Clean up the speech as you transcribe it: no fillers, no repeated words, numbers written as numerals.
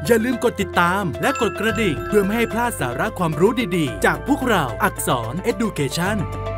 อย่าลืมกดติดตามและกดกระดิ่งเพื่อไม่ให้พลาดสาระความรู้ดีๆจากพวกเราอักษร Education